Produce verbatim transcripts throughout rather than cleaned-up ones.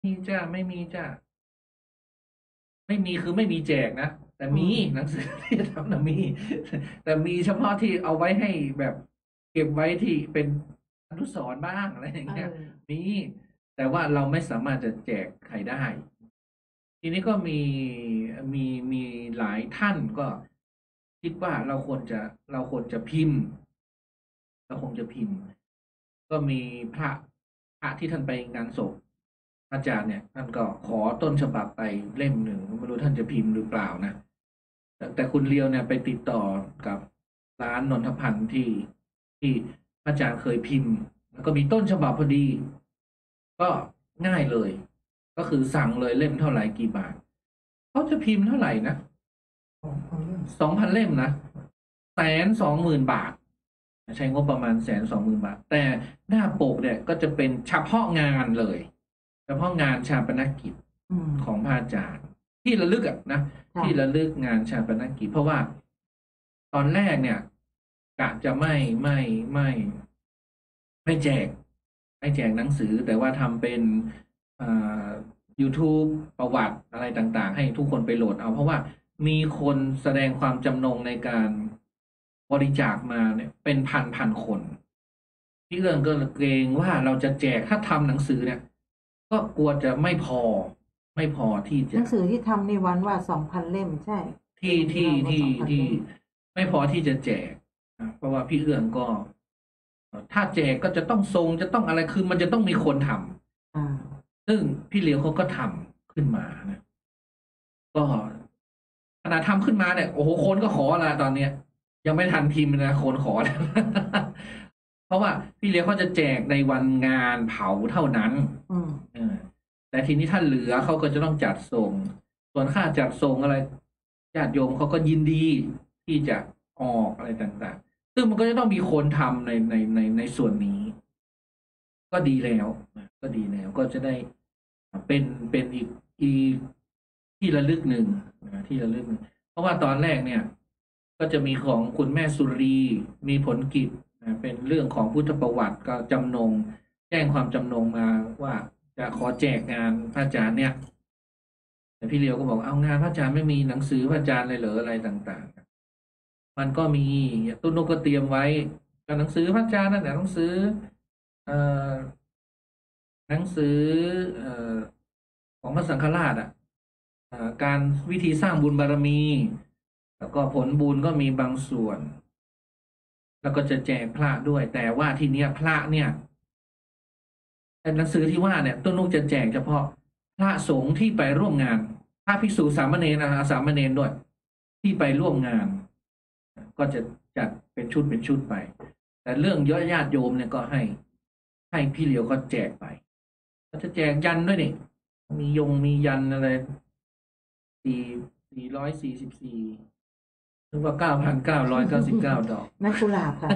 มีจ้าไม่มีจ้าไม่มีคือไม่มีแจกนะแต่อืมีมหนังสือที่ทำนะมีแต่มีเฉพาะที่เอาไว้ให้แบบเก็บไว้ที่เป็นอนุสรณ์บ้างอะไรอย่างเอเงี้ยอมีแต่ว่าเราไม่สามารถจะแจกใครได้ทีนี้ก็มีมีมีหลายท่านก็คิดว่าเราควรจะเราควรจะพิมพ์เราคงจะพิมพ์ก็มีพระพระที่ท่านไปงานศพอาจารย์เนี่ยท่านก็ขอต้นฉบับไปเล่มหนึ่งไม่รู้ท่านจะพิมพ์หรือเปล่านะแต่แต่คุณเลียวเนี่ยไปติดต่อกับร้านนนทพันธ์ที่ที่อาจารย์เคยพิมพ์แล้วก็มีต้นฉบับพอดีก็ง่ายเลยก็คือสั่งเลยเล่มเท่าไหร่กี่บาทเขาจะพิมพ์เท่าไหร่นะสองพันเล่มนะแสนสองหมื่นบาทใช้งบประมาณแสนสองหมื่นบาทแต่หน้าปกเนี่ยก็จะเป็นเฉพาะงานเลยเฉพาะงานชาปนกิจอืมของพระอาจารย์ที่ระลึกอะนะที่ระค่ะลึกงานชาปนกิจเพราะว่าตอนแรกเนี่ยกะจะไม่ไม่ไม่ไม่แจกไม่แจกหนังสือแต่ว่าทำเป็นอ่า YouTube ประวัติอะไรต่างๆให้ทุกคนไปโหลดเอาเพราะว่ามีคนแสดงความจำนงในการบริจาคมาเนี่ยเป็นพันพันคนพี่เอื้องก็เกรงว่าเราจะแจกถ้าทำหนังสือเนี่ยก็กลัวจะไม่พอไม่พอที่จะหนังสือที่ทำในวันว่าสองพันเล่มใช่ที่ที่รวมว่าที่สองพันที่เล่มไม่พอที่จะแจกนะเพราะว่าพี่เอื้องก็ถ้าแจกก็จะต้องทรงจะต้องอะไรคือมันจะต้องมีคนทอ่าำซึ่งพี่เหลียวเขาก็ทำขึ้นมานะ ก็ขนาดทำขึ้นมาเนี่ยโอ้โหคนก็ขอละตอนเนี้ยยังไม่ทันพิมพ์นะคนขอแล้วเพราะว่าพี่เลี้ยงเขาจะแจกในวันงานเผาเท่านั้นอืมเออแต่ทีนี้ถ้าเหลือเขาก็จะต้องจัดส่งส่วนค่าจัดส่งอะไรญาติโยมเขาก็ยินดีที่จะออกอะไรต่างๆซึ่งมันก็จะต้องมีคนทำในในในในส่วนนี้ก็ดีแล้วนะก็ดีแล้วก็จะได้เป็นเป็นอีกอีกที่ระลึกหนึ่งนะที่ระลึกหนึ่งเพราะว่าตอนแรกเนี่ยก็จะมีของคุณแม่สุรีมีผลกิจนะเป็นเรื่องของพุทธประวัติก็จำนงแจ้งความจำนงมาว่าจะขอแจกงานพระอาจารย์เนี่ยแต่พี่เลียวก็บอกเอางานพระอาจารย์ไม่มีหนังสือพระอาจารย์เลยเหรออะไรต่างๆมันก็มีตุ้นกก็เตรียมไว้กับหนังสือพระอาจารย์นั่นแหละหนังสือเอ่อ หนังสือเอ่อของพระสังฆราชอ่ะอ่าการวิธีสร้างบุญบารมีแล้วก็ผลบุญก็มีบางส่วนแล้วก็จะแจกพระด้วยแต่ว่าทีเนี้ยพระเนี่ยแต่หนังสือที่ว่าเนี่ยต้นนุกจะแจกเฉพาะพระสงฆ์ที่ไปร่วมงานพระภิกษุสามเณรนะสามเณรด้วยที่ไปร่วมงานก็จะจัดเป็นชุดเป็นชุดไปแต่เรื่องยอดญาติโยมเนี่ยก็ให้ให้พี่เหลียวก็แจกไป ก็จะแจกยันด้วยนี่มียงมียันอะไรสี่สี่ร้อยสี่สิบสี่นึกว่าเก้าพันเก้าร้อยเก้าสิบเก้าดอกนักกุหลาบค่ะ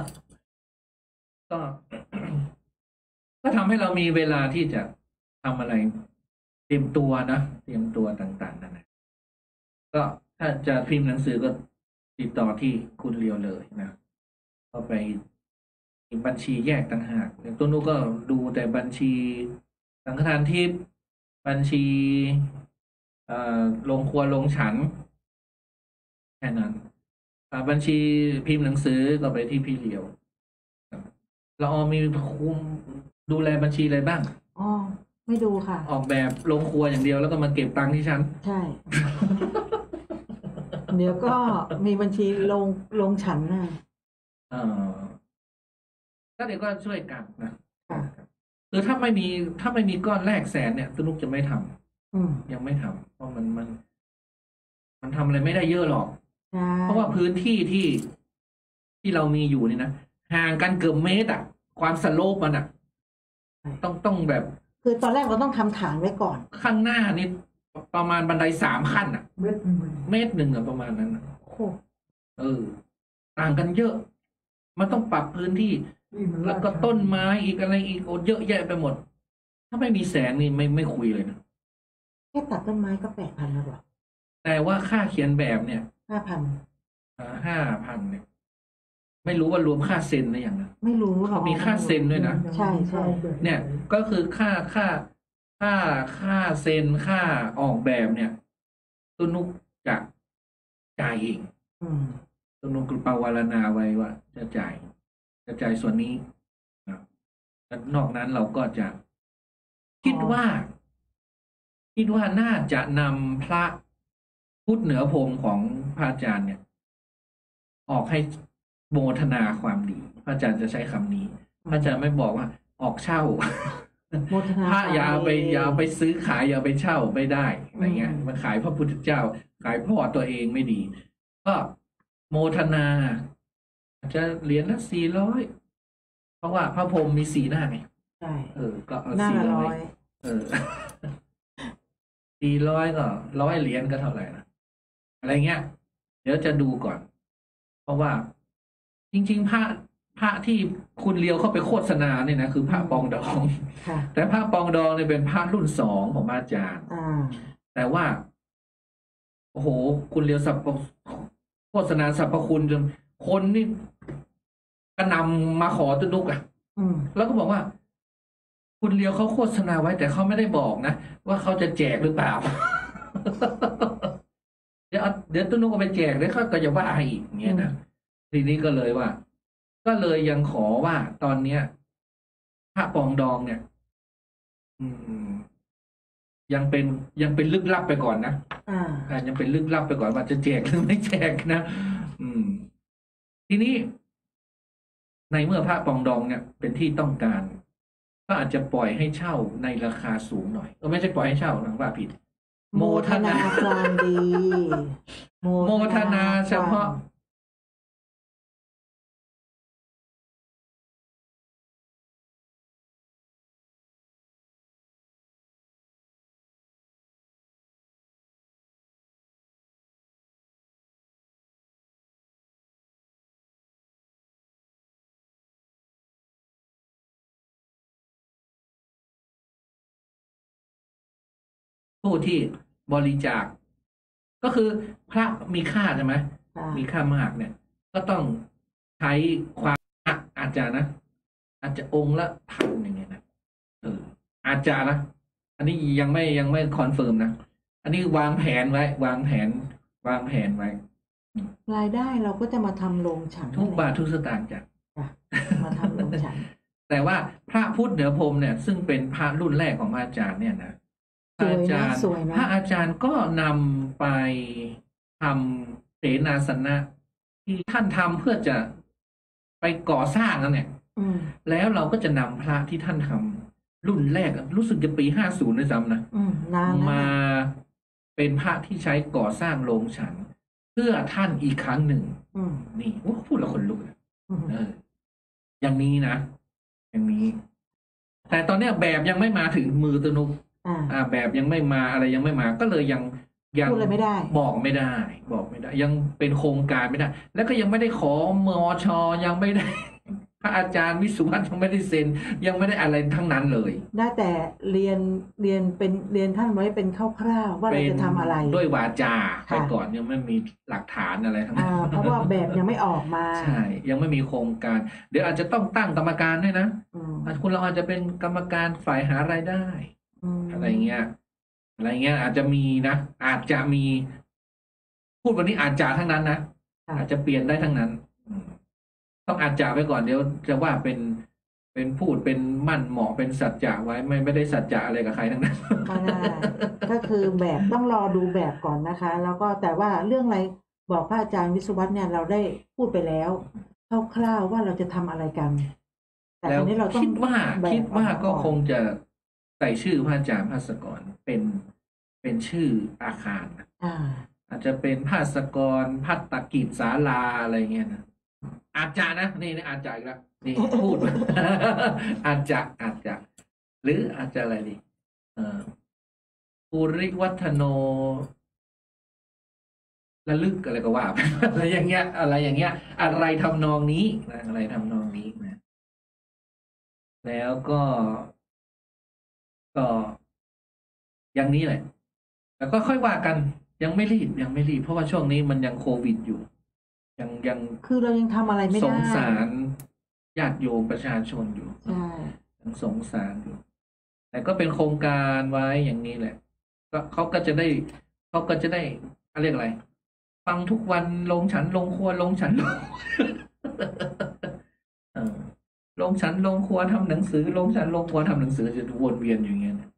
ก็ก็ทำให้เรามีเวลาที่จะทำอะไรเตรียมตัวนะเตรียมตัวต่างๆนั่นนะก็ถ้าจะพิมพ์หนังสือก็ติดต่อที่คุณเลียวเลยนะก็ไปมีบัญชีแยกต่างหากอย่างต้นนู้นก็ดูแต่บัญชีสังฆทานทิพย์บัญชีเอ่อโรงครัวโรงฉันแค่นั้นอ่าบัญชีพิมพ์หนังสือก็ไปที่พี่เหลียวครับเราออมีคุมดูแลบัญชีอะไรบ้างอ๋อไม่ดูค่ะออกแบบโรงครัวอย่างเดียวแล้วก็มาเก็บตังค์ที่ฉันใช่ เดี๋ยวก็มีบัญชีลงลงฉันน่ะเออก็เดี๋ยวก็ช่วยกันนะค่ะคือถ้าไม่มีถ้าไม่มีก้อนแรกแสนเนี่ยสนุกจะไม่ทอืมำยังไม่ทำเพราะมันมันมันทำอะไรไม่ได้เยอะหรอกใช่เพราะว่าพื้นที่ที่ที่เรามีอยู่นี่นะห่างกันเกือบเมตรอ่ะความสโลปมันอ่ะต้องต้องแบบคือตอนแรกเราต้องทำฐานไว้ก่อนข้างหน้านี่ประมาณบันไดสามขั้นอ่ะเม็ดหนึ่งเมตรหนึ่งอ่ะประมาณนั้นอะโอ้เออต่างกันเยอะมันต้องปรับพื้นที่แล้วก็ต้นไม้อีกอะไรอีกโอ้เยอะแยะไปหมดถ้าไม่มีแสงนี่ไม่ไม่คุยเลยนะแค่ตัดต้นไม้ก็แปดพันแล้วหรอแต่ว่าค่าเขียนแบบเนี่ยห้าพันห้าพันเนี่ยไม่รู้ว่ารวมค่าเซ็นหรือยังนะไม่รู้หรอเขามีค่าเซ็นด้วยนะใช่ใช่เนี่ยก็คือค่าค่าค่าค่าเซ็นค่าออกแบบเนี่ยตุนุกจะจ่ายเองอืมตุนุกปาวารณาไว้ว่าจะจ่าย จะจ่ายส่วนนี้นะแล้วนอกนั้นเราก็จะ คิดว่า คิดว่าน่าจะนำพระพุทธเหนือพรมของพระอาจารย์เนี่ย ออกให้โมทนาความดี พระอาจารย์จะใช้คำนี้ พระอาจารย์ไม่บอกว่าออกเช่าโมทนาพระอย่าควเอาไปมดีอย่าเอาไปซื้อขายอย่าเอาไปเช่าไม่ได้อะไรเงี้ยอืมมันขายพระพุทธเจ้า ขายพ่อตัวเองไม่ดี ก็โมทนาอาจจะเหรียญละสี่ร้อยเพราะว่าพระพรหมมีสีหน้าไงใช่เออ ก็เอาหน้าสี่ละร้ร้ออย ยเออ สี่ร้อยก็ร้อยเหรียญก็เท่าไหร่นะอะไรเงี้ย เดี๋ยวจะดูก่อน เพราะว่า จริง ๆ พระพระที่คุณเลียวเข้าไปโฆษณาเนี่ยนะคือพระปองดองค่ะแต่พระปองดองเนี่ยเป็นพระรุ่นสองของอาจารย์อ่าแต่ว่า โอ้โห คุณเลียวสรรพโฆษณาสรรพคุณจนคนนี่กระหนำมาขอตุนุกอ่ะอืมแล้วก็บอกว่า คุณเลียวเขาโฆษณาไว้ แต่เขาไม่ได้บอกนะว่าเขาจะแจกหรือเปล่า เดี๋ยวเอาเดี๋ยวตุนุกเอาไปแจกเดี๋ยวเขาก็จะว่าให้อีกอย่างเงี้ยนะทีนี้ก็เลยว่า ก็เลยยังขอว่าตอนเนี้ยพระปองดองเนี่ย อืม ยังเป็นยังเป็นลึกลับไปก่อนนะอ่าอ่ายังเป็นลึกลับไปก่อนว่าจะแจกหรือไม่แจกนะอืม ทีนี้ ในเมื่อพระปองดองเนี่ย เป็นที่ต้องการ ก็อาจจะปล่อยให้เช่าในราคาสูงหน่อยเออไม่ใช่ปล่อยให้เช่านะว่าผิดโมทนาความดีโมทนาเฉพาะ ผู้ที่บริจาค ก็คือพระมีค่าใช่ไหมค่ะมีค่ามากเนี่ย ก็ต้องใช้ความอ่ะอาจจะนะ อาจจะองค์ละพันอย่างเงี้ยนะเออ อาจจะนะ อันนี้ยังไม่ยังไม่คอนเฟิร์มนะ อันนี้วางแผนไว้ วางแผน วางแผนไว้รายได้เราก็จะมาทำโรงฉันทุกบาทนั่นแหละทุกสตางค์จ้ะค่ะ มาทำโรงฉันแต่ว่าพระพุทธเหนือพรหมเนี่ย ซึ่งเป็นพระรุ่นแรกของพระอาจารย์เนี่ยนะพสระวยอานะจารย์สวยพระนะอาจารย์ก็นำไปทำเสนาสนะที่ท่านทำเพื่อจะไปก่อสร้างนั่นเนี่ยอืมแล้วเราก็จะนำพระที่ท่านทำรุ่นแรกอะรู้สึกจะปีห้าศูนย์ด้วยซ้ำนะอืม นานแล้วมานะเป็นพระที่ใช้ก่อสร้างโรงฉัน เพื่อท่านอีกครั้งหนึ่งอืมนี่โอ้พูดแล้วคนลุกอะอืมเออ อย่างนี้นะ อย่างนี้ แต่ตอนเนี้ยแบบยังไม่มาถึงมือตนุกอ่าอ่า แบบยังไม่มาอะไรยังไม่มา ก็เลยยังยังพูดอะไรไม่ได้บอกไม่ได้ บอกไม่ได้ ยังเป็นโครงการไม่ได้ แล้วก็ยังไม่ได้ขอมอชยังไม่ได้ พระอาจารย์วิสุวรรณยังไม่ได้เซ็น ยังไม่ได้อะไรทั้งนั้นเลยได้แต่เรียนเรียนเป็นเรียนท่านไว้เป็นคร่าวๆว่าเราจะทำอะไรด้วยวาจาไปค่ะก่อนยังไม่มีหลักฐานอะไรทั้งนั้อ่าน เพราะว่าแบบยังไม่ออกมาใช่ ยังไม่มีโครงการ เดี๋ยวอาจจะต้องตั้งกรรมการด้วยนะอืมอาจคุณเราอาจจะเป็นกรรมการฝ่ายหารายได้อืมอะไรเงี้ย อะไรเงี้ย อาจจะมีนะ อาจจะมี พูดวันนี้อาจจะทั้งนั้นนะค่ะอาจจะเปลี่ยนได้ทั้งนั้นอืมต้องอาจจะไว้ก่อนเดี๋ยวจะว่าเป็นเป็นพูดเป็นมั่นเหมาะเป็นสัจจะไว้ไม่ไม่ได้สัจจะอะไรกับใครทั้งนั้นไม่ได้ ก็คือแบบต้องรอดูแบบก่อนนะคะ แล้วก็แต่ว่าเรื่องอะไรบอกพระอาจารย์วิศวัตเนี่ยเราได้พูดไปแล้วคร่าวๆว่าเราจะทำอะไรกัน แต่แล้คว ราวนี้เราต้องคิดว่าแบบคิดว่าออมก็อนคงจะใส่ชื่อพระอาจารย์ภาสกรเป็นเป็นชื่ออาคารนะอ่าอาจจะเป็นภาสกรพัตตกิจศาลาอะไรเงี้ยนะอาจจะนะนี่นี่อาจจะอีกแล้วนี่พูด อาจจะอาจจะ หรืออาจจะอะไรดีเอ่อภูริวัฒโนระลึกอะไรก็ว่าไป อะไรอย่างเงี้ย อะไรอย่างเงี้ย อะไรทำนองนี้นะอะไรทำนองนี้นะ แล้วก็ ก็อย่างนี้แหละ แล้วก็ค่อยว่ากัน ยังไม่รีบยังไม่รีบเพราะว่าช่วงนี้มันยังโควิดอยู่ ยังยังคือเรายังทำอะไรไม่สได้งสารญาติโยมประชาชนอยู่ใช่ยังสงสารอยู่แต่ก็เป็นโครงการไว้อย่างนี้แหละก็เขาก็จะได้เขาก็จะได้เขาเรียกอะไร ฟังทุกวันลงฉันลงครัวลงฉันลง เออลงฉันลงครัวทำหนังสือลงฉันลงครัวทำหนังสือจะวนเวียนอยู่อย่างเงี้ยนะ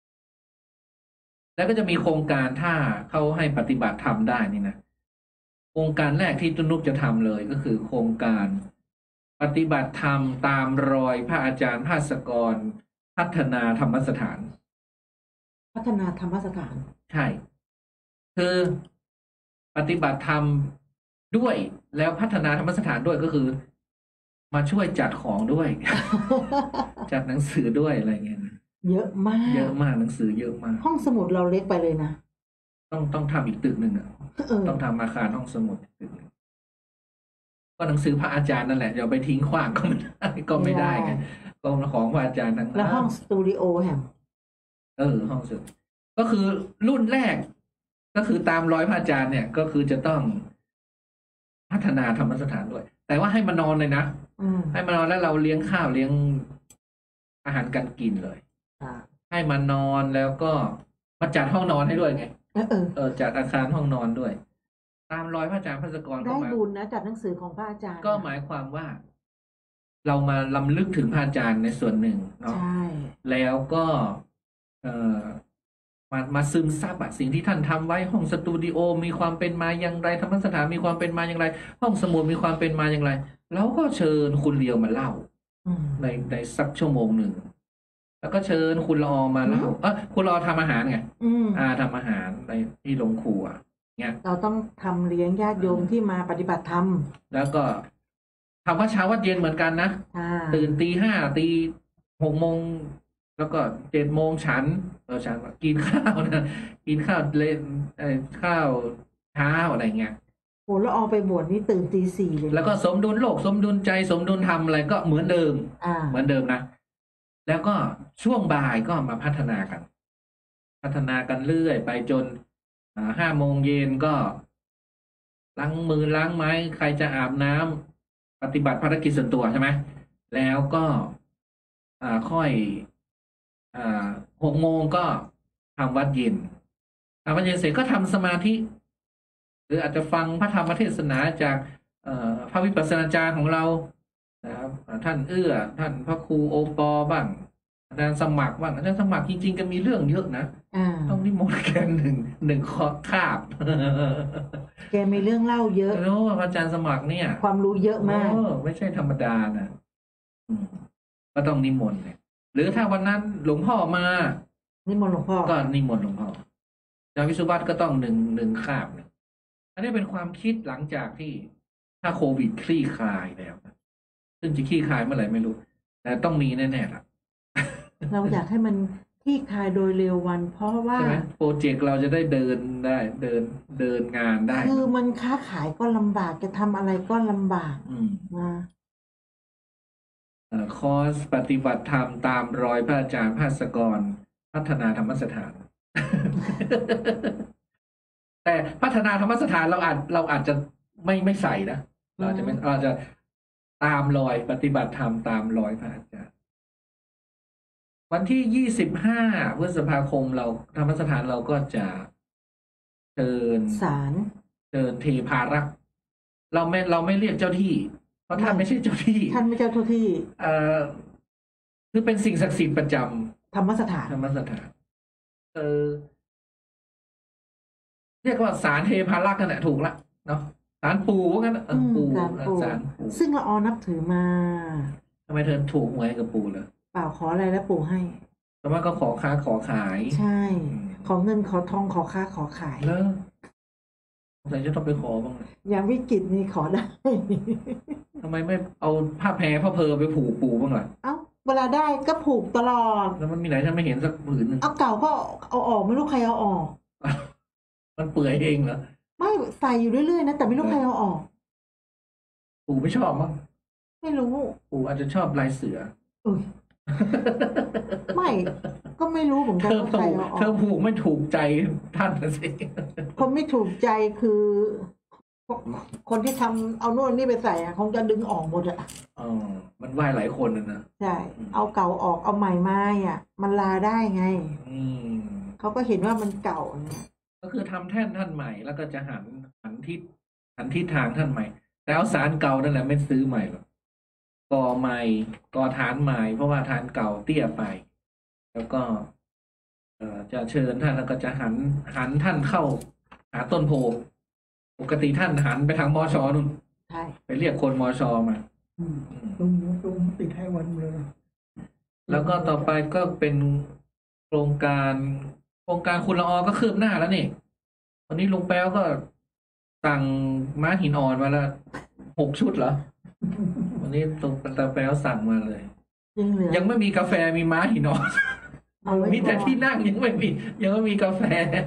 แล้วก็จะมีโครงการถ้าเขาให้ปฏิบัติทำได้นี่นะโครงการแรกที่ตุนุกจะทำเลยก็คือโครงการปฏิบัติธรรมตามรอยพระอาจารย์ภาสกรพัฒนาธรรมสถานพัฒนาธรรมสถานใช่ คือปฏิบัติธรรมด้วยแล้วพัฒนาธรรมสถานด้วยก็คือ มาช่วยจัดของด้วย จัดหนังสือด้วยอะไรเงี้ยนะเยอะมากเยอะมากหนังสือเยอะมากห้องสมุดเราเล็กไปเลยนะต้องต้องทำอีกตึกหนึ่งอ่ะเออต้องทำอาคารห้องสมุดอีกตึกหนึ่งก็หนังสือพระอาจารย์นั่นแหละอย่าไปทิ้งขว้างก็ไม่ได้ก็ไม่ได้ไงก็ของพระอาจารย์ทั้งนั้นแล้วห้องสตูดิโอแฮมเออห้องสมุดก็คือรุ่นแรก ก็คือตามรอยพระอาจารย์เนี่ย ก็คือจะต้องพัฒนาธรรมสถานด้วย แต่ว่าให้มานอนเลยนะอืมให้มานอนแล้วเราเลี้ยงข้าวเลี้ยงอาหารการกินเลยอ่าให้มานอนแล้วก็มาจัดห้องนอนให้ด้วยไงเออเออเออจัดอาคารห้องนอนด้วย ตามรอยพระอาจารย์พระสกรก็ได้หมายบุญนะจัดหนังสือของพระอาจารย์ก็หมายความว่า เรามาลำลึกถึงพระอาจารย์ในส่วนหนึ่งเนาะใช่แล้วก็เอ่อมามาซึมซับอะสิ่งที่ท่านทำไว้ห้องสตูดิโอมีความเป็นมาอย่างไรธรรมสถานมีความเป็นมาอย่างไร ห้องสมุดมีความเป็นมาอย่างไรแล้วก็เชิญคุณเลียวมาเล่าอืมในในสักชั่วโมงหนึ่งแล้วก็เชิญคุณละออมาเล่าเออคุณละออทำอาหารไงอืมอ่าทำอาหารในที่โรงครัวเงี้ยเราต้องทำเลี้ยงญาติโยมที่มาปฏิบัติธรรมแล้วก็ทำวัดเช้าวัดเย็นเหมือนกันนะอ่าตื่นตีห้าตีหกโมงแล้วก็เจ็ดโมงฉันเออฉันกินข้าวนะกินข้าวเล่นเออข้าวเช้าอะไรเงี้ยโหแล้วออกไปบวชนี่ตื่นตีสี่เลยแล้วก็สมดุลโลกสมดุลใจสมดุลธรรมอะไรก็เหมือนเดิมอ่าเหมือนเดิมนะ แล้วก็ช่วงบ่ายก็มาพัฒนากัน พัฒนากันเรื่อยไปจนอ่าห้าโมงเย็นก็ล้างมือล้างไม้ ใครจะอาบน้ำปฏิบัติภารกิจส่วนตัวใช่ไหมแล้วก็อ่าค่อยอ่าหกโมงก็ทำวัดเย็นทำวัดเย็นเสร็จก็ทำสมาธิ หรืออาจจะฟังพระธรรมเทศนาจากเอ่อพระวิปัสสนาจารย์ของเรานะครับอ่าท่านเอื้อ ท่านพระครูโอปอบ้างอาจารย์สมัครบ้างอาจารย์สมัครจริงๆก็มีเรื่องเยอะนะอ่าต้องนิมนต์แกหนึ่งหนึ่งข้อคาบแกมีเรื่องเล่าเยอะแล้วอาจารย์สมัครเนี่ยความรู้เยอะมากโอ้ไม่ใช่ธรรมดานะอืมก็ต้องนิมนต์เนี่ยหรือถ้าวันนั้นหลวงพ่อมานี่มนต์หลวงพ่อก็นิมนต์หลวงพ่ออาจารย์วิสุวัตก็ต้องหนึ่งหนึ่งคาบเนี่ยอันนี้เป็นความคิดหลังจากที่ถ้าโควิดคลี่คลายแล้วนะซึ่งจะคลี่คลายเมื่อไหร่ไม่รู้ แต่ต้องมีแน่ๆล่ะเราอยากให้มันคลี่คลายโดยเร็ววัน เพราะว่าใช่ไหมโปรเจกต์เราจะได้เดินได้เดินเดินงานได้คือมันค้าขายก็ลำบากจะทำอะไรก็ลำบากอืมนะเอ่อคอร์สปฏิบัติธรรมตามรอยพระอาจารย์ภาสกร พัฒนาธรรมสถาน แต่พัฒนาธรรมสถานเราอาจเราอาจจะไม่ไม่ใส่นะเราอาจจะไม่เราจะตามรอยปฏิบัติธรรมตามรอยพระอาจารย์วันที่ยี่สิบห้าพฤษภาคมเราธรรมสถานเราก็จะเชิญสารเชิญเทพารักษ์เราไม่เราไม่เรียกเจ้าที่ เพราะท่านไม่ใช่เจ้าที่ท่านไม่เจ้าทุกที่เอ่อคือเป็นสิ่งศักดิ์สิทธิ์ประจำธรรมสถานธรรมสถานเออเรียกว่าสารเทพารักษ์กันแหละถูกละเนาะสารปู่ว่างั้นเอออืมปู่สารเออปู่สารปู่ซึ่งละออนับถือมาทำไมเธอถูกหวยกับปู่เลยเปล่าขออะไรแล้วปู่ให้แต่ว่าก็ขอค้าขอขายใช่อืมขอเงินขอทองขอค้าขอขายแล้วสงสัยจะต้องไปขอบ้างเลยอย่างวิกฤตนี่ขอได้ทำไมไม่เอาผ้าแพรผ้าเพอไปผูกปู่บ้างล่ะเอ้าเวลาได้ก็ผูกตลอดแล้วมันมีไหนฉันไม่เห็นสักผืนหนึ่งเอาเก่าก็เอาออกไม่รู้ใครเอาออกมันเปื่อยเองเหรอไม่ใส่อยู่เรื่อยๆนะแต่ไม่รู้ใครเอาออกปู่ไม่ชอบมั้งไม่รู้ปู่อาจจะชอบลายเสือเอยไม่ก็ไม่รู้เหมือนเธกันอว่าใครผูกเอาออเธอก ผูกไม่ถูกใจท่านนะสิคนไม่ถูกใจคือคนที่ทำเอาโน่นนี่ไปใส่อะคงจะดึงออกหมดอะอ๋อมันไหว้หลายคนนะนะใช่เอาเก่าออกเอาใหม่มาอ่ะมันลาได้ไงอืมเขาก็เห็นว่ามันเก่าเนี่ยก็คือทำแท่นท่านใหม่แล้วก็จะหันหันทิศหันทิศทางท่านใหม่แต่เอาศาลเก่านั่นแหละไม่ซื้อใหม่หรอกก่อใหม่ก่อฐานใหม่เพราะว่าฐานเก่าเตี้ยไป แล้วก็ เอ่อจะเชิญท่านแล้วก็จะหันหันท่านเข้า หาต้นโพปกติท่านหันไปทางมอชอนู่นใช่ไปเรียกคนมอชอมาตรงตรงติดให้วันเลยแล้วก็ต่อไปก็เป็นโครงการโครงการคุณละออก็คืบหน้าแล้วนี่วันนี้ลุงแป๊วก็สั่งม้าหินอ่อนมาละหกชุดเหรอวันนี้ลุงตาแป๊วสั่งมาเลยยังเหลือยังไม่มีกาแฟมีม้าหินอ่อนมีแต่ที่นั่งยังไม่มี ยังไม่มีกาแฟ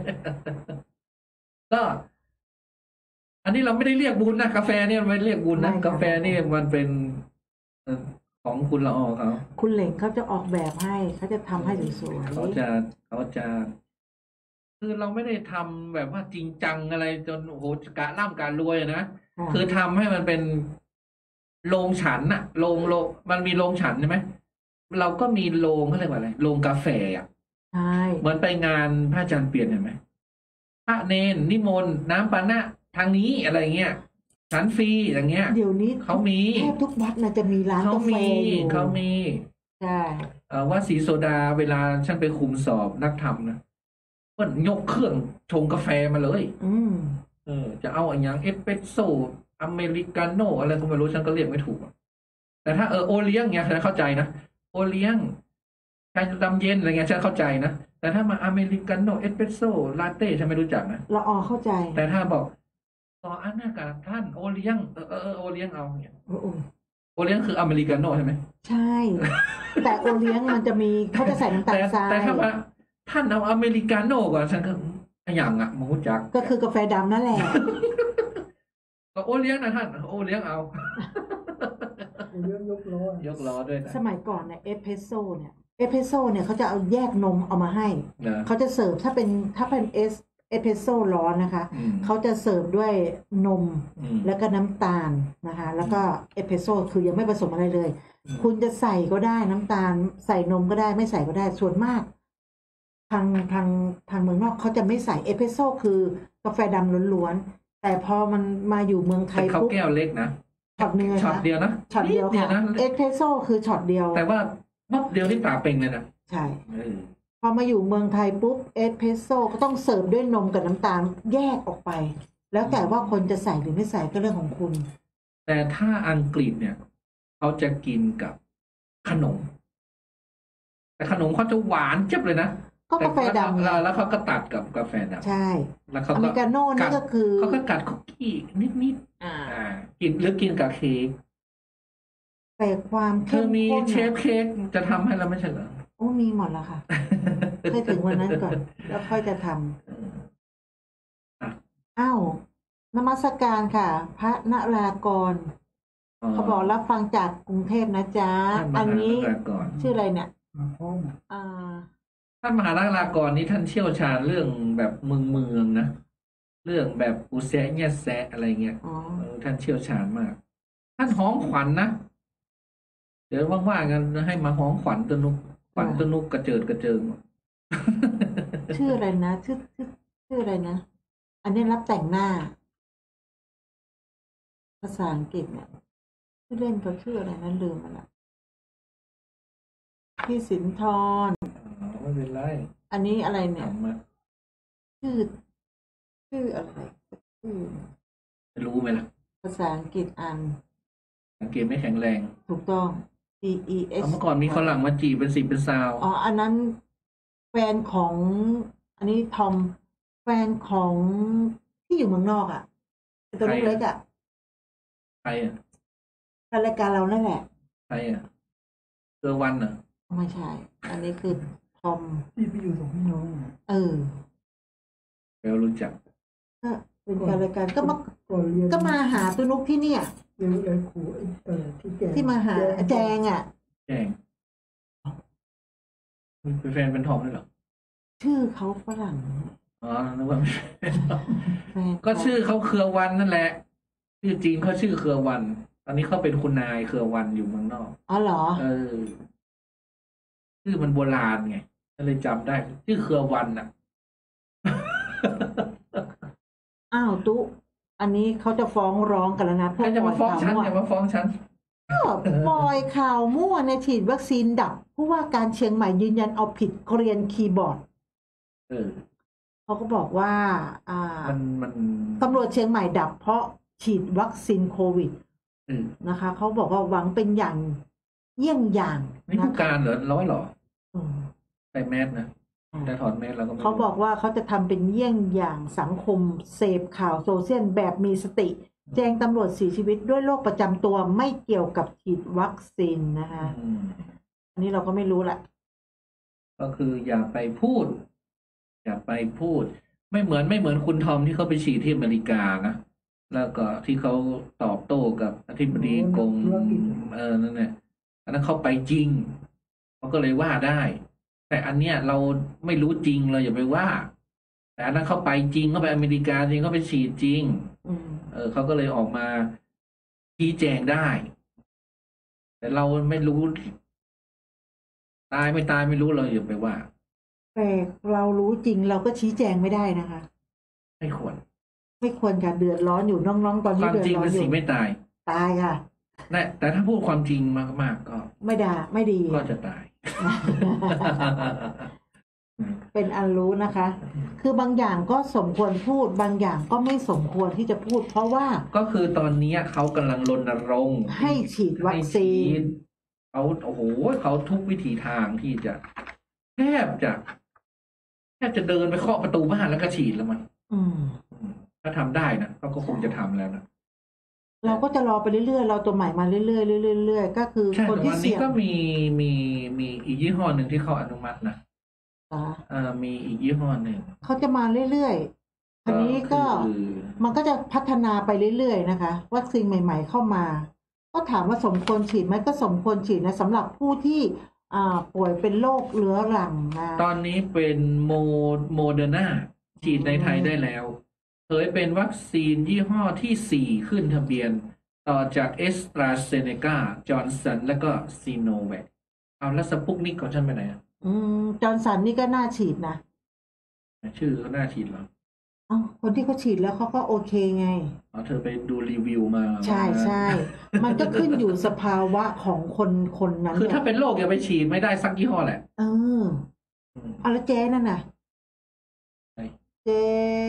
ก็ อันนี้เราไม่ได้เรียกบุญนะกาแฟเนี่ยไม่เรียกบุญนะกาแฟนี่มันเป็นของคุณละออเขาคุณเหล่งเขาจะออกแบบให้เขาจะทำให้สวยๆเขาจะเขาจะคือเราไม่ได้ทำแบบว่าจริงจังอะไรจนโอ้โหกะล่ำกะรวยนะคือทำให้มันเป็นโรงฉันอะโรงโรงมันมีโรงฉันใช่ไหมเราก็มีโรงเขาเรียกว่าอะไรโรงกาแฟอะใช่เหมือนไปงานพระอาจารย์เปลี่ยนเห็นไหมพระเนนนิมนต์น้ำปานะทางนี้อะไรเงี้ยฉันฟรีอย่างเงี้ยเดี๋ยวนี้เขามีแทบทุกวัดน่ะจะมีร้านกาแฟอยู่เขามีใช่วัดศรีโซดาเวลาฉันไปคุมสอบนักธรรมนะก็ยกเครื่องชงกาแฟมาเลยอืมเออจะเอาอย่างเอสเปรสโซ่อเมริกาโน่อะไรก็ไม่รู้ฉันก็เรียกไม่ถูกแต่ถ้าเออโอเลี้ยงเงี้ยฉันเข้าใจนะโอเลี้ยงชาดำเย็นอะไรเงี้ยฉันเข้าใจนะแต่ถ้ามาอเมริกาโน่เอสเปรสโซ่ลาเต้ฉันไม่รู้จักนะละออเข้าใจแต่ถ้าบอกต่ออันนั้นกับท่านโอเลี้ยงเออเออโอเลี้ยงเอาเนี่ยโอเลี้ยงคืออเมริกาโน่ใช่ไหมใช่แต่โอเลี้ยงมันจะมีเขาจะใส่น้ำตาลทรายแต่ถ้าว่าท่านเอาอเมริกาโน่ก่อนฉันก็อย่างอ่ะมูจักก็คือกาแฟดำนั่นแหละก็โอเลี้ยงนะท่านโอเลี้ยงเอาเลี้ยงยกล้อยกล้อด้วยนะสมัยก่อนเนี่ยเอสเพรสโซ่เนี่ยเอสเพรสโซ่เนี่ยเขาจะเอาแยกนมเอามาให้เขาจะเสิร์ฟถ้าเป็นถ้าเป็นเอสเอสเพรสโซ่ร้อนนะคะเขาจะเสิร์ฟด้วยนมแล้วก็น้ำตาลนะคะแล้วก็เอสเพรสโซ่คือยังไม่ผสมอะไรเลยคุณจะใส่ก็ได้น้ำตาลใส่นมก็ได้ไม่ใส่ก็ได้ส่วนมากทางทางทางเมืองนอกเขาจะไม่ใส่เอสเพรสโซ่คือกาแฟดำล้วนๆแต่พอมันมาอยู่เมืองไทยเขาแก้วเล็กนะช็อตเนื้อช็อตเดียวนะช็อตเดียวค่ะเอสเพรสโซ่คือช็อตเดียวแต่ว่ามับเดียวที่ตาเป่งเลยนะใช่พอมาอยู่เมืองไทยปุ๊บเอสเพรสโซ่ก็ต้องเสิร์ฟด้วยนมกับน้ำตาลแยกออกไปแล้วแต่ว่าคนจะใส่หรือไม่ใส่ก็เรื่องของคุณแต่ถ้าอังกฤษเนี่ยเขาจะกินกับขนมแต่ขนมเขาจะหวานเจ็บเลยนะก็กาแฟดำแล้วเขาก็ตัดกับกาแฟดำใช่แล้วเขาอเมริกาโน่นี่ก็คือเขาก็กัดคุกกี้นิดๆอ่ากินหรือกินกับเค้กแต่ความเธอมีเชฟเค้กจะทำให้เราไม่ใช่เหรอโอ้มีหมดแล้วค่ะให้ถึงวันนั้นก่อนแล้วค่อยจะทำอ้าวนมัสการค่ะพระนรากรเขาบอกรับฟังจากกรุงเทพนะจ๊ะอันนี้ชื่ออะไรเนี่ยอ่าท่านมหาราลากรนี้ท่านเชี่ยวชาญเรื่องแบบเมืองเมืองนะเรื่องแบบอุแซะเนี่ยแซะอะไรเงี้ยท่านเชี่ยวชาญมากท่านฮ้องขวัญ นะเดี๋ยวว่างๆกันให้มาฮ้องขวัญตนุกขวัญตนุกกระเจิดกระเจิงชื่ออะไรนะชื่อชื่อชื่ออะไรนะอันนี้รับแต่งหน้าภาษาอังกฤษเนี่ยชื่อเล่นเขาชื่ออะไรนะลืมไปละพี่สินทรไม่เป็นไรอันนี้อะไรเนี่ยชื่อชื่ออะไรชื่อรู้ไหมล่ะภาษาอังกฤษอ่านอังกฤษไม่แข็งแรงถูกต้อง G E S เมื่อก่อนมีฝรั่งมาจีบเป็นสิบเป็นสาวอ๋ออันนั้นแฟนของอันนี้ทอมแฟนของที่อยู่เมืองนอกอ่ะตัวเล็กๆอ่ะใครอ่ะรายการเรานั่นแหละใครอ่ะเออวันเหรอไม่ใช่อันนี้คือทอมที่ไปอยู่สองพี่น้องเออเรารู้จักก็เป็นการรายการก็มาก็มาหาตัวนุกที่เนี่ยเรียนเรียนครูเออที่แจงที่มาหาแจงอ่ะแจงเป็นแฟนเป็นทอมด้วยเหรอชื่อเขาฝรั่งอ๋อนึกว่าแฟนก็ชื่อเขาเครือวันนั่นแหละชื่อจริงเขาชื่อเครือวันตอนนี้เขาเป็นคุณนายเครือวันอยู่เมืองนอกอ๋อเหรอเออชื่อมันโบราณไงก็เลยจำได้ชื่อเครือวันอ่ะอ้าวตุ๊อันนี้เขาจะฟ้องร้องกันแล้วนะพวกจะมาฟ้องฉันอย่ามาฟ้องฉันก็ปล่อยข่าวมั่วในฉีดวัคซีนดับผู้ว่าการเชียงใหม่ยืนยันเอาผิดเกรียนคีย์บอร์ดเออเขาก็บอกว่า อ่ามันมันตำรวจเชียงใหม่ดับเพราะฉีดวัคซีนโควิดนะคะเขาบอกว่าหวังเป็นอย่างเยี่ยงอย่างนี่ผู้การเหรอร้อยหรอใส่แมสนะแต่ถอดแมสแล้วก็เขาบอกว่าเขาจะทำเป็นเยี่ยงอย่างสังคมเสพข่าวโซเชียลแบบมีสติแจ้งตำรวจเสียชีวิตด้วยโรคประจำตัวไม่เกี่ยวกับฉีดวัคซีนนะคะอันนี้เราก็ไม่รู้แหละก็คืออย่าไปพูดอย่าไปพูดไม่เหมือนไม่เหมือนคุณทอมที่เขาไปฉีดที่อเมริกานะแล้วก็ที่เขาตอบโต้กับอธิบดีกรมเออนั่นแหละอันนั้นเขาไปจริงเขาก็เลยว่าได้แต่อันเนี้ยเราไม่รู้จริงเราอย่าไปว่าแต่อันนั้นเขาไปจริงเขาไปอเมริกาจริงเขาไปฉีดจริงเออเขาก็เลยออกมาชี้แจงได้แต่เราไม่รู้ตายไม่ตายไม่รู้เราอย่าไปว่าแต่เรารู้จริงเราก็ชี้แจงไม่ได้นะคะไม่ควรไม่ควรค่ะเดือดร้อนอยู่น้องๆตอนนี้เดือดร้อนอยู่ความจริงเป็นสิ่งไม่ตายตายค่ะแต่แต่ถ้าพูดความจริงมากๆก็ไม่ด่าไม่ดีก็จะตายเป็นอันรู้นะคะ คือบางอย่างก็สมควรพูดบางอย่างก็ไม่สมควรที่จะพูดเพราะว่าก็คือตอนนี้เขากำลังรณรงค์ให้ฉีดวัคซีนเขาโอ้โหเขาทุกวิถีทางที่จะแทบจะแทบจะเดินไปเคาะประตูบ้านแล้วก็ฉีดแล้วมันอืมถ้าทำได้นะเขาก็คงจะทำแล้วนะเราก็จะรอไปเรื่อยๆเราตัวใหม่มาเรื่อยๆเรื่อยๆเรื่อยๆก็คือคนที่เสี่ยงก็มีมีมีอีกยี่ห้อหนึ่งที่เขาอนุมัตินะอ่ามีอีกยี่ห้อหนึ่งเขาจะมาเรื่อยๆอันนี้ก็มันก็จะพัฒนาไปเรื่อยๆนะคะวัคซีนใหม่ๆเข้ามาก็ถามว่าสมควรฉีดไหมก็สมควรฉีดนะสำหรับผู้ที่อ่าป่วยเป็นโรคเรื้อรังนะตอนนี้เป็นโมโมเดอร์นาฉีดในไทยได้แล้วเผยเป็นวัคซีนยี่ห้อที่สี่ขึ้นทะเบียนต่อจากเอสตราเซเนกาจอร์นสันและก็ซีโนแวคเอาแล้วสปุกนิกของฉันไปไหนอ่ะอืมจอร์นสันนี่ก็น่าฉีดนะชื่อเขาน่าฉีดเหรออ๋อคนที่เขาฉีดแล้วเขาก็โอเคไงอ๋อเธอไปดูรีวิวมาใช่ใช่มันก็ขึ้นอยู่สภาวะของคนคนนั้นคือถ้าเป็นโรคอย่าไปฉีดไม่ได้สักยี่ห้อแหละเออเอาแล้วเจ๊นั่นน่ะเจ๊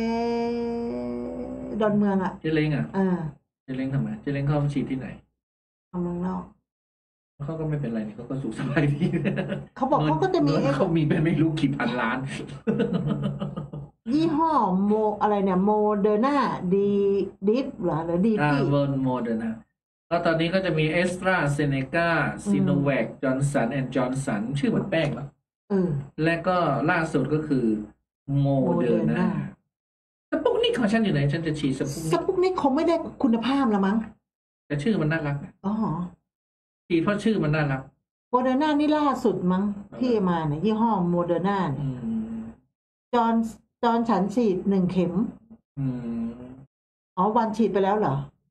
ดอนเมืองอ่ะเจ๊เล้งอ่ะอ่าเจ๊เล้งทำไมเจ๊เล้งเขาฉีดที่ไหนทำเมืองนอกเขาก็ไม่เป็นไรนี่เขาก็สุขสบายดีเขาบอกเขาก็จะมีเขามีเป็นไม่รู้กี่พันล้านยี่ห้อโมอะไรเนี่ยโมเดอร์นาดีดิฟหรอหรือดีพี่อ่าโมเดอร์นาแล้วตอนนี้ก็จะมีเอสตราเซเนกาซีโนแวคจอร์นสันแอนด์จอร์นสันชื่อเหมือนแป้งแล้วและก็ล่าสุดก็คือโมเดอร์นาสปุกนิกของฉันอยู่ไหนฉันจะฉีดสปุกนิกสปุกนิกคงไม่ได้คุณภาพละมั้งแต่ชื่อมันน่ารักอ๋อฉีดเพราะชื่อมันน่ารักโมเดอร์นานี่ล่าสุดมั้งที่มาเนี่ยยี่ห้อโมเดอร์นาเนี่ยจอร์นจอร์นฉันฉีดหนึ่งเข็มอ๋อวันฉีดไปแล้วเหรอ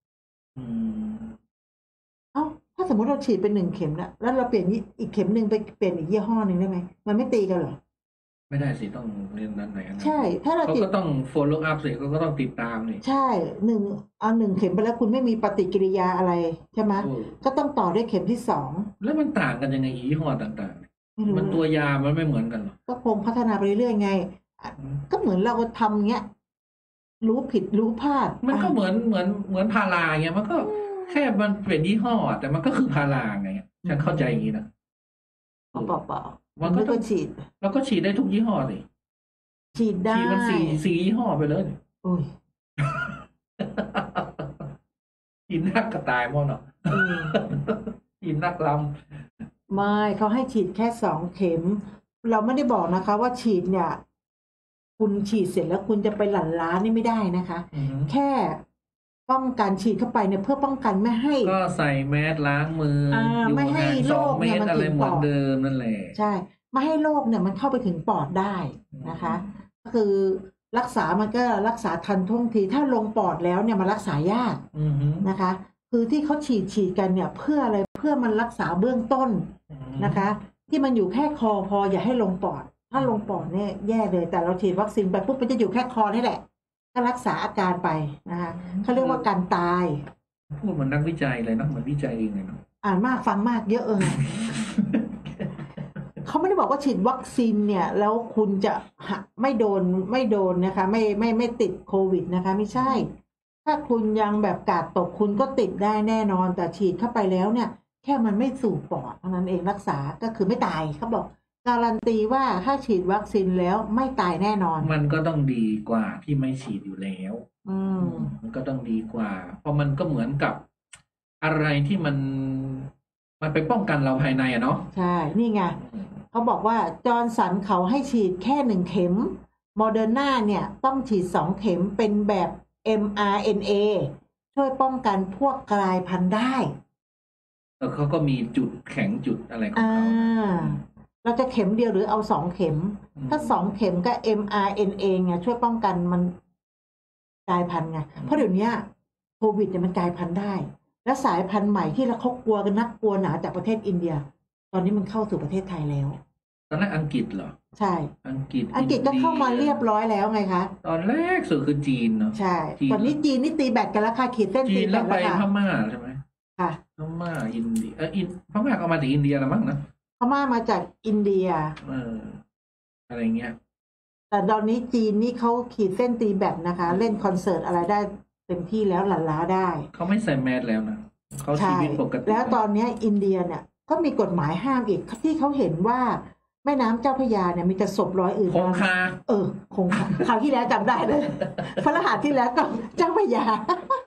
เอ้าถ้าสมมติเราฉีดเป็นหนึ่งเข็มแล้วแล้วเราเปลี่ยนอีกเข็มหนึ่งไปเปลี่ยนอีกยี่ห้อหนึ่งได้ไหมมันไม่ตีกันเหรอไม่ได้สิต้องเรียนนั้นไหนใช่ถ้าเราเขาก็ต้อง follow up สิเขาก็ต้องติดตามนี่ใช่หนึ่งเอาหนึ่งเข็มไปแล้วคุณไม่มีปฏิกิริยาอะไรใช่ไหมก็ต้องต่อด้วยเข็มที่สองแล้วมันต่างกันยังไงยี่ห้อต่างๆมันตัวยามันไม่เหมือนกันหรอก็คงพัฒนาไปเรื่อยๆไงก็เหมือนเราทำเงี้ยรู้ผิดรู้พลาดมันก็เหมือนเหมือนเหมือนพาราเงี้ยมันก็แค่มันเปลี่ยนยี่ห้อแต่มันก็คือพาราไงฉันเข้าใจอย่างนี้นะเปล่าเปล่ามันก็ต้องฉีดเราก็ฉีดได้ทุกยี่ห้อสิฉีดได้ฉีดมันสี่สี่ยี่ห้อไปเลยโอ้ยฉีดนักกระต่ายมั่งเนาะฉีดนักลำไม่เขาให้ฉีดแค่สองเข็มเราไม่ได้บอกนะคะว่าฉีดเนี่ยคุณฉีดเสร็จแล้วคุณจะไปหลั่นล้านี่ไม่ได้นะคะแค่ป้องกันฉีดเข้าไปเนี่ยเพื่อป้องกันไม่ให้ก็ใส่แมสล้างมืออยู่ไม่ให้โรคเนี่ยมันถึงปอดเดิมนั่นแหละใช่ไม่ให้โรคเนี่ยมันเข้าไปถึงปอดได้นะคะก็คือรักษามันก็รักษาทันท่วงทีถ้าลงปอดแล้วเนี่ยมันรักษายากนะคะ คือที่เขาฉีดฉีดกันเนี่ยเพื่ออะไรเพื่อมันรักษาเบื้องต้นนะคะ ที่มันอยู่แค่คอพออย่าให้ลงปอดถ้าลงปอดเนี่ยแย่เลยแต่เราฉีดวัคซีนไปปุ๊บมันจะอยู่แค่คอนี่แหละก็รักษาอาการไปนะคะเขาเรียกว่าการตายพูดเหมือนนักวิจัยเลยเนาะเหมือนวิจัยเองเลยเนาะอ่านมากฟังมากเยอะเออ เขาไม่ได้บอกว่าฉีดวัคซีนเนี่ยแล้วคุณจะไม่โดนไม่โดนนะคะไม่ไม่ไม่ติดโควิดนะคะไม่ใช่ถ้าคุณยังแบบกาดตกคุณก็ติดได้แน่นอนแต่ฉีดเข้าไปแล้วเนี่ยแค่มันไม่สู่ปอดเท่านั้นเองรักษาก็คือไม่ตายเขาบอกการันตีว่าถ้าฉีดวัคซีนแล้วไม่ตายแน่นอนมันก็ต้องดีกว่าที่ไม่ฉีดอยู่แล้วอืมมันก็ต้องดีกว่าเพราะมันก็เหมือนกับอะไรที่มันมันไปป้องกันเราภายในอะเนาะใช่นี่ไงเขาบอกว่าจอร์นสันเขาให้ฉีดแค่หนึ่งเข็มโมเดอร์นาเนี่ยต้องฉีดสองเข็มเป็นแบบ เอ็ม อาร์ เอ็น เอ ช่วยป้องกันพวกกลายพันธุ์ได้เออเขาก็มีจุดแข็งจุดอะไรของเขาเราจะเข็มเดียวหรือเอาสองเข็มถ้าสองเข็มก็ เอ็ม อาร์ เอ็น เอ ไงช่วยป้องกันมันกลายพันธุ์ไงเพราะเดี๋ยวนี้โควิดเนี่ยมันกลายพันธุ์ได้และสายพันธุ์ใหม่ที่เราเขากลัวกันนักกลัวหนาจากประเทศอินเดียตอนนี้มันเข้าสู่ประเทศไทยแล้วตอนแรกอังกฤษเหรอใช่อังกฤษอังกฤษก็เข้ามาเรียบร้อยแล้วไงคะตอนแรกสุดคือจีนเนาะใช่ตอนนี้จีนนี่ตีแบตกันแล้วค่ะขีดเส้นตีแบตแล้วไปพม่าใช่ไหมค่ะพม่าอินเดียเอออินพม่าก็มาจากอินเดียละมั้งนะพม่ามาจากอินเดียเอออะไรเงี้ยแต่ตอนนี้จีนนี่เขาขีดเส้นตีแบตนะคะเล่นคอนเสิร์ตอะไรได้เต็มที่แล้วหลั่นล้าได้เขาไม่ใส่แมสแล้วนะเขาชีวิตปกติแล้วตอนนี้อินเดียเนี่ยก็มีกฎหมายห้ามอีกที่เขาเห็นว่าแม่น้ำเจ้าพระยาเนี่ยมีแต่ศพร้อยอื่นคงคาเออคงคาคราวที่แล้วจำได้เลยพระรหัสที่แล้วก็เจ้าพระยา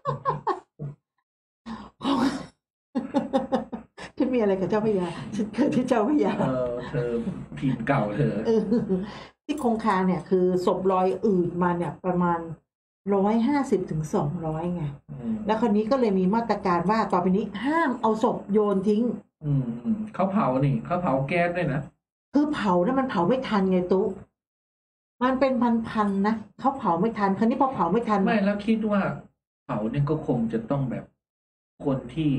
ฉันมีอะไรกับเจ้าพระยาฉันเกิดที่เจ้าพระยาเออเธอพิมพ์เก่าเธอที่คงคาเนี่ยคือศพรอยอื่นมาเนี่ยประมาณร้อยห้าสิบถึงสองร้อยไงแล้วคนนี้ก็เลยมีมาตรการว่าต่อไปนี้ห้ามเอาศพโยนทิ้งอืมเขาเผานี่เขาเผาแก๊สด้วยนะคือเผานะมันเผาไม่ทันไงตุ๊มันเป็นพันๆนะเขาเผาไม่ทันคราวนี้พอเผาไม่ทันไม่แล้วคิดว่าเผาเนี่ยก็คงจะต้องแบบคนที่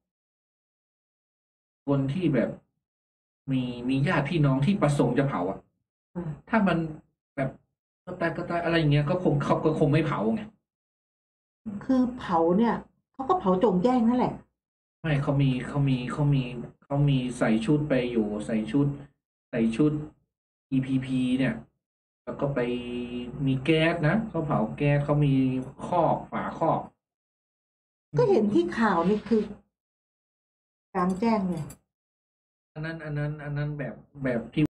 คนที่แบบมีมีญาติพี่น้องที่ประสงค์จะเผาอ่ะถ้ามันแบบก็ตายก็ตายอะไรอย่างเงี้ยก็คงเขาก็คงไม่เผาไงคือเผาเนี่ยเขาก็เผาจงแจ้งนั่นแหละไม่เขามีเขามีเขามีเขามีใส่ชุดไปอยู่ใส่ชุดใส่ชุด อี พี พี เนี่ยแล้วก็ไปมีแก๊สนะเขาเผาแก๊สเขามีคอกฝาคอกก็เห็นที่ข่าวนี่คือกลางแจ้งเลยอันนั้นอันนั้นอันนั้นแบบแบบที่